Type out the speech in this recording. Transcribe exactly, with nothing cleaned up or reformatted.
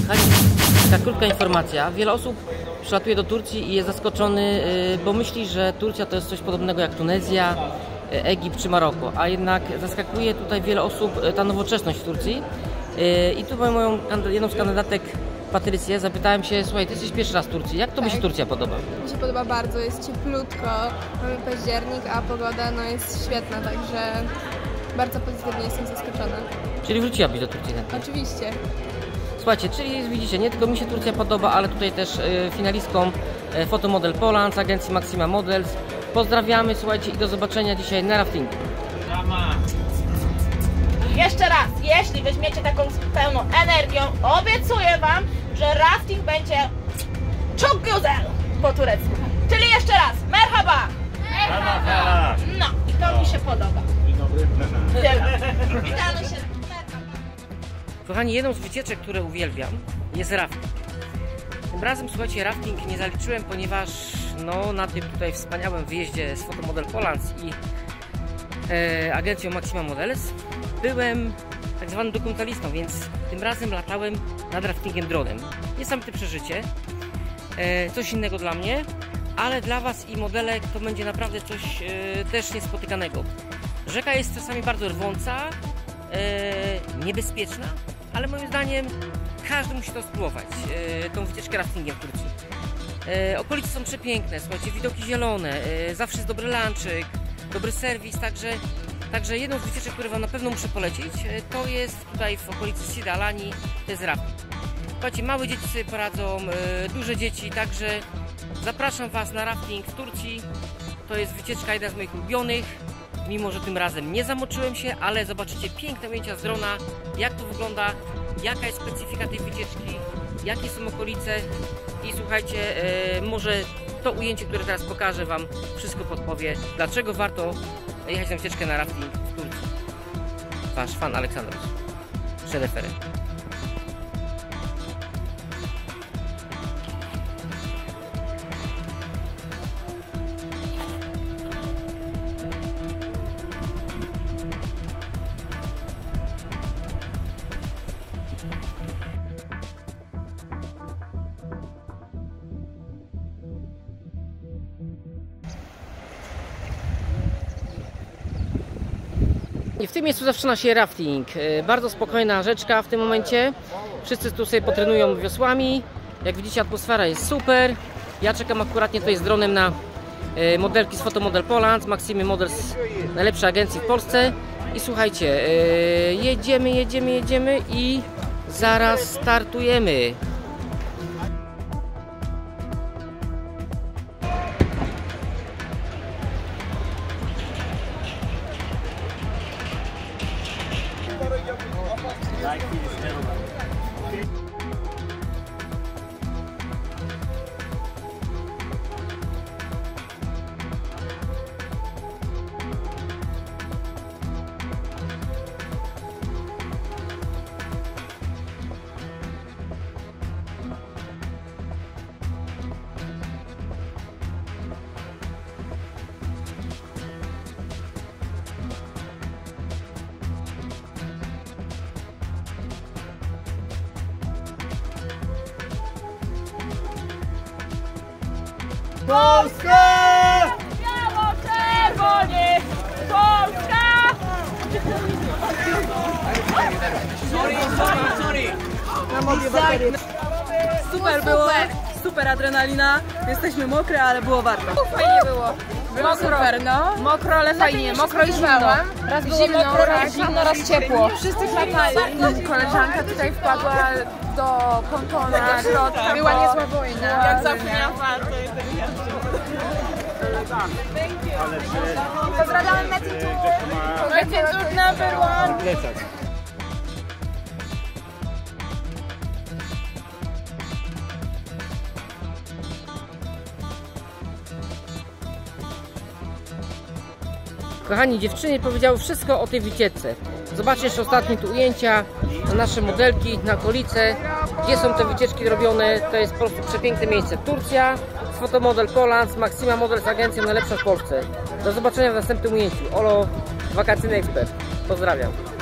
Taka krótka informacja. Wiele osób przylatuje do Turcji i jest zaskoczony, bo myśli, że Turcja to jest coś podobnego jak Tunezja, Egipt czy Maroko, a jednak zaskakuje tutaj wiele osób ta nowoczesność w Turcji. I tu moją jedną z kandydatek, Patrycję, zapytałem się: słuchaj, ty jesteś pierwszy raz w Turcji, jak to mi się Turcja podoba? Mi się podoba bardzo, jest cieplutko, mamy październik, a pogoda no, jest świetna, także bardzo pozytywnie jestem zaskoczona. Czyli wróciłabyś do Turcji? Oczywiście. Słuchajcie, czyli widzicie, nie tylko mi się Turcja podoba, ale tutaj też y, finalistką y, Fotomodel Poland z agencji Maxima Models. Pozdrawiamy, słuchajcie, i do zobaczenia dzisiaj na raftingu. Jeszcze raz, jeśli weźmiecie taką z pełną energią, obiecuję wam, że rafting będzie çok güzel po turecku. Czyli jeszcze raz, merhaba! Merhaba! No, i to mi się podoba. Dzień dobry. Witamy się. Kochani, jedną z wycieczek, które uwielbiam, jest rafting. Tym razem, słuchajcie, rafting nie zaliczyłem, ponieważ no, na tym tutaj wspaniałym wyjeździe z Fotomodel Poland i e, agencją Maxima Models byłem tak zwanym dokumentalistą, więc tym razem latałem nad raftingiem dronem. Niesamowite przeżycie, e, coś innego dla mnie, ale dla Was i modelek to będzie naprawdę coś e, też niespotykanego. Rzeka jest czasami bardzo rwąca, e, niebezpieczna, ale moim zdaniem każdy musi to spróbować, e, tą wycieczkę raftingiem w Turcji. E, okolice są przepiękne, słuchajcie, widoki zielone, e, zawsze jest dobry lunchik, dobry serwis, także, także jedną z wycieczek, które Wam na pewno muszę polecić, e, to jest tutaj w okolicy Sidi Alani, to jest rafting. Słuchajcie, małe dzieci sobie poradzą, e, duże dzieci, także zapraszam Was na rafting w Turcji. To jest wycieczka jedna z moich ulubionych. Mimo że tym razem nie zamoczyłem się, ale zobaczycie piękne ujęcia z drona, jak to wygląda, jaka jest specyfika tej wycieczki, jakie są okolice i słuchajcie, e, może to ujęcie, które teraz pokażę Wam, wszystko podpowie, dlaczego warto jechać na wycieczkę na rafting w Turcji. Wasz fan Aleksandros Szederfery. I w tym miejscu zaczyna się rafting. Bardzo spokojna rzeczka w tym momencie. Wszyscy tu sobie potrenują wiosłami. Jak widzicie, atmosfera jest super. Ja czekam akuratnie tutaj z dronem na modelki z Fotomodel Poland, z Maximy Models, najlepszej agencji w Polsce. I słuchajcie, jedziemy, jedziemy, jedziemy i zaraz startujemy. Polska! Biało-czerwony! Polska! Sorry, sorry, sorry! Super było, super adrenalina. Jesteśmy mokre, ale było warto. Fajnie było. Było super, no. Mokro, ale fajnie. Mokro i zimno. Raz było zimno, raz zimno, raz ciepło. Wszyscy chlapali. Koleżanka tutaj wpadła do pontona, środka. Była niezła wojna. Jak zapomniałam. Pozdrawiamy Metin Tour. Metin Tour number one. Kochani, dziewczyny powiedziały wszystko o tej wycieczce. Zobaczcie jeszcze ostatnie tu ujęcia na nasze modelki, na okolice, gdzie są te wycieczki robione. To jest po prostu przepiękne miejsce. Turcja, z Fotomodel Poland, Maxima Models z agencją najlepsza w Polsce. Do zobaczenia w następnym ujęciu. Olo, wakacyjny ekspert. Pozdrawiam.